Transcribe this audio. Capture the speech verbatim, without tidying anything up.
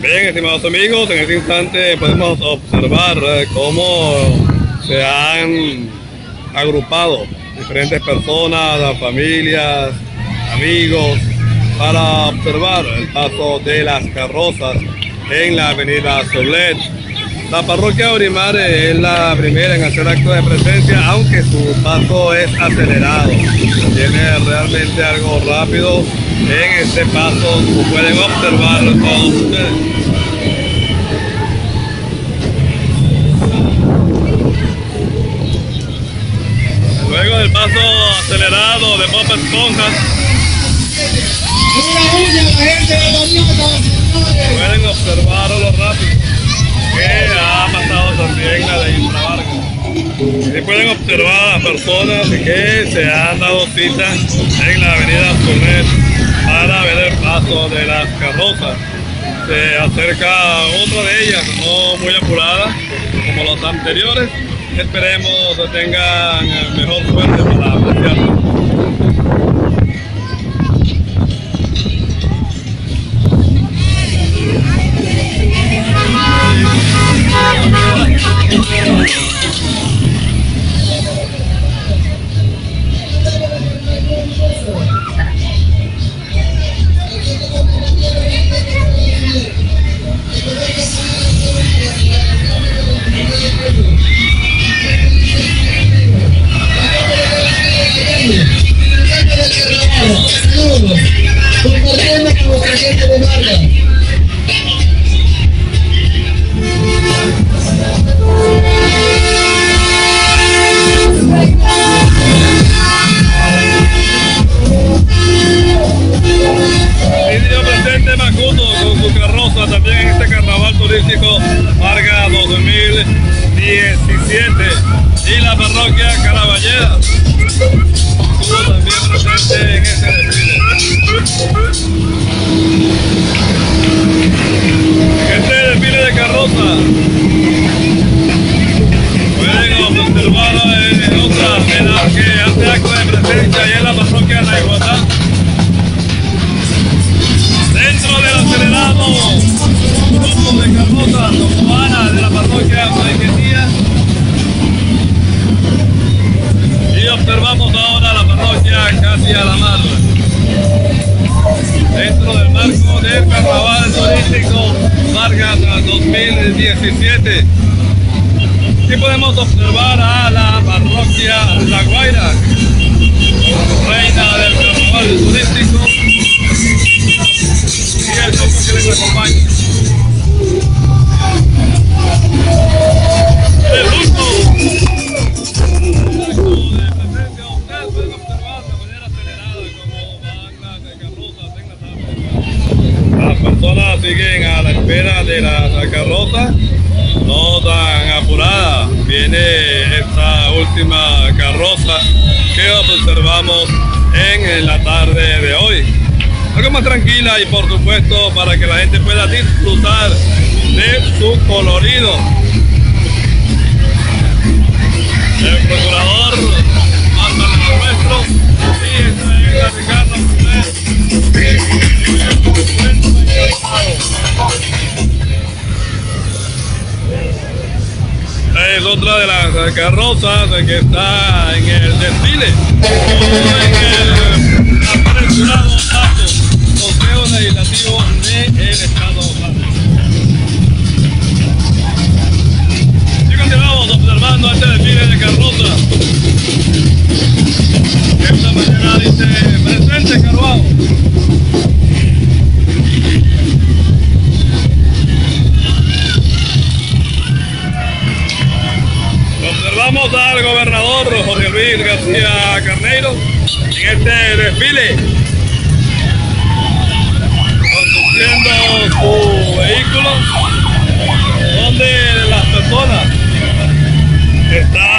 Bien, estimados amigos, en este instante podemos observar eh, cómo se han agrupado diferentes personas, familias, amigos, para observar el paso de las carrozas en la avenida Soblet. La parroquia Aurimare es la primera en hacer acto de presencia, aunque su paso es acelerado. Tiene realmente algo rápido en este paso, como pueden observar todos ustedes. Luego del paso acelerado de Bob Esponja, pueden observar lo rápido que ha pasado también la de Isla Vargas. Y pueden observar a las personas que se han dado cita en la avenida Soblet para ver el paso de las carrozas. Se acerca otra de ellas, no muy apurada como los anteriores. Esperemos que tengan mejor suerte para apreciarlo. Compartiendo con nuestra gente de Vargas. Video presente Macuto con su carroza también en este carnaval turístico Vargas dos mil diecisiete, y la parroquia Caraballeda estuvo también presente en este desfile. En este desfile de carroza pueden observar en otra de las que hace acto de presencia y es la parroquia La Igualdad. Dentro del acelerado grupo de carrozas cubana de la parroquia Maiquetía, y observamos ahora la parroquia Casi a la Mar, dentro del marco del carnaval turístico Vargas dos mil diecisiete. Aquí podemos observar a la parroquia La Guaira, reina del carnaval turístico, y el grupo que les acompaña. El grupo de presencia, ustedes pueden observar de manera acelerada cómo van las carrozas en la tarde. Las personas siguen a la espera de las carrozas, no tan apurada. Viene esta última carroza que observamos en la tarde de hoy. Algo más tranquila y por supuesto para que la gente pueda disfrutar de su colorido. El procurador más nuestro y esta es la Ricardo es otra de las carrozas que está en el desfile, en el apresurado acto Consejo Legislativo del Estado. Y continuamos observando este desfile de carroza. Esta mañana dice presente Carvajal. Observamos al gobernador Jorge Luis García Carneiro en este desfile, conduciendo su vehículo, donde las personas están